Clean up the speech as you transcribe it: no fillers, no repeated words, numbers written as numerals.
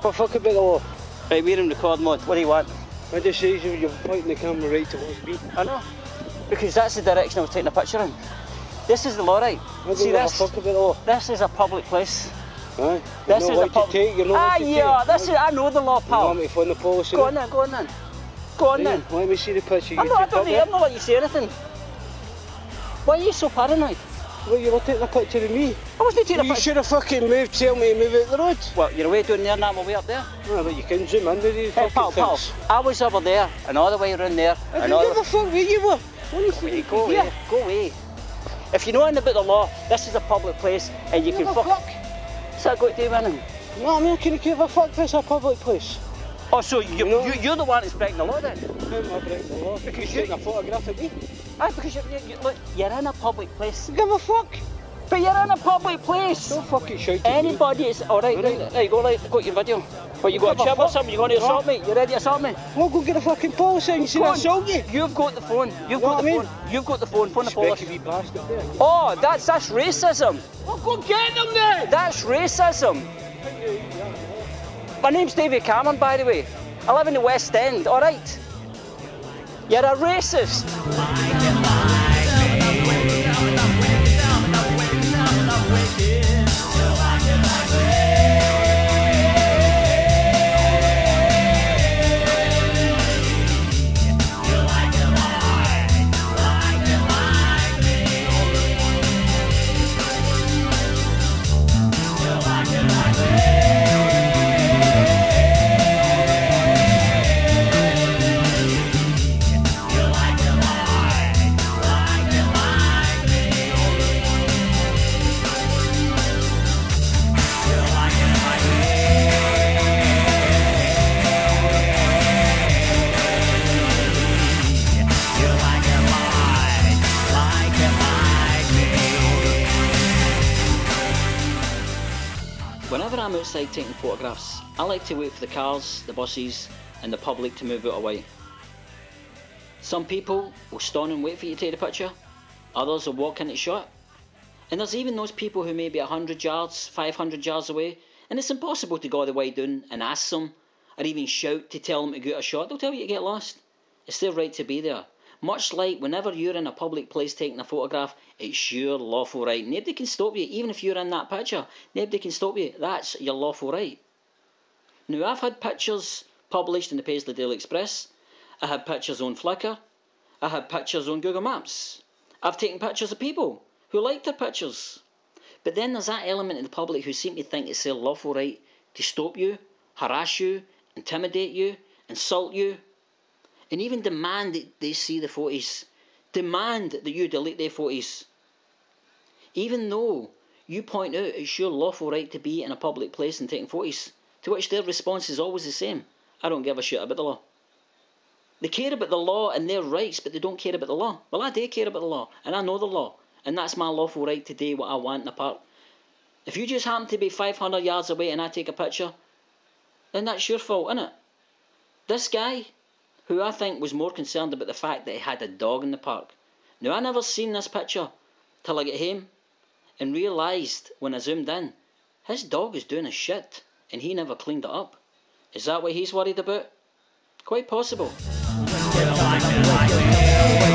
But fuck about the law. Right, we're in record mode. What do you want? I just say you're pointing the camera right towards me. I know. Because that's the direction I was taking a picture in. This is the law, right? See this? Fuck about the law. This is a public place. Aye. This is a public. I know the law, pal. You want me to phone the police? Go on then, go on then. Go on then. Let me see the picture. I'm not letting you say anything. Why are you so paranoid? Well, you were taking a picture of me. I wasn't taking a picture. You should have fucking moved, tell me to move out the road. Well, you're way down there and I'm way up there. No, but you can zoom in with these hey, fucking pal, I was over there and all the way around there. I don't give a fuck where you were. Go away, go away. If you know anything about the law, this is a public place and you can fuck. What's that got to do with anything? No, I mean, I couldn't give a fuck if it's a public place. Oh, so you're the one that's breaking the law then? How am I breaking the law? Because you're taking a photograph of me. Aye, because look, you're in a public place. Give a fuck. But you're in a public place. Don't fucking shout at anybody is alright, right, go got your video. What, you got a chip or something? You going to assault me? You ready to assault me? Well, go get a fucking police and see I assault you. You've got the phone. You've got the phone. You've got the phone. Phone the police. Bastard there. Oh, that's racism. Well, go get them then. That's racism. My name's David Cameron, by the way. I live in the West End, alright? You're a racist. Whenever I'm outside taking photographs, I like to wait for the cars, the buses and the public to move out of the way. Some people will stand and wait for you to take the picture, others will walk into shot. And there's even those people who may be 100 yards, 500 yards away, and it's impossible to go all the way down and ask them, or even shout to tell them to get a shot. They'll tell you to get lost. It's their right to be there. Much like whenever you're in a public place taking a photograph, it's your lawful right. Nobody can stop you, even if you're in that picture. Nobody can stop you. That's your lawful right. Now, I've had pictures published in the Paisley Daily Express. I had pictures on Flickr. I had pictures on Google Maps. I've taken pictures of people who like their pictures. But then there's that element in the public who seem to think it's their lawful right to stop you, harass you, intimidate you, insult you, and even demand that they see the photos. Demand that you delete their photos. Even though you point out it's your lawful right to be in a public place and taking photos, to which their response is always the same. I don't give a shit about the law. They care about the law and their rights, but they don't care about the law. Well, I do care about the law, and I know the law, and that's my lawful right to do what I want in the park. If you just happen to be 500 yards away and I take a picture, then that's your fault, innit? This guy, who I think was more concerned about the fact that he had a dog in the park. Now, I never seen this picture till I got home and realised when I zoomed in, his dog is doing a shit and he never cleaned it up. Is that what he's worried about? Quite possible.